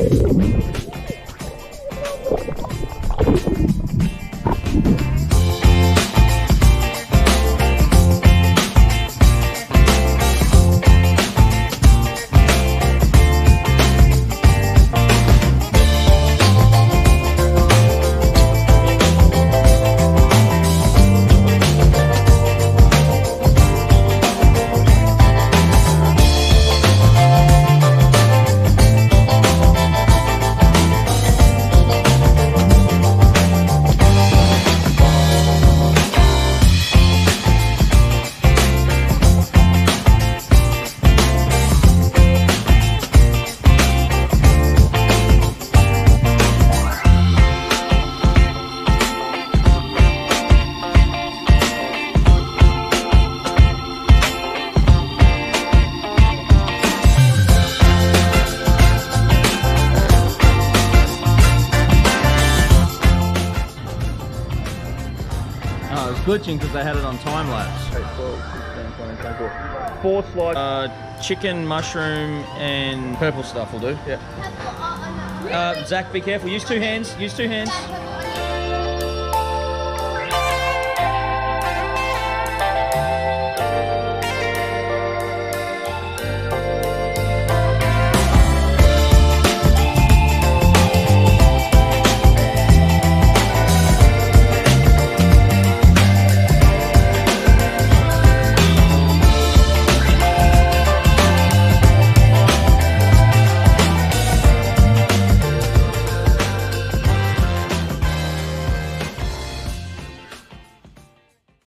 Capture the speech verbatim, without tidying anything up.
Oh, it was glitching because they had it on time lapse. eight, twelve, sixteen, twenty, twenty-four. Four slices. Uh, chicken, mushroom, and purple stuff will do. Yeah. Uh, Zach, be careful. Use two hands. Use two hands.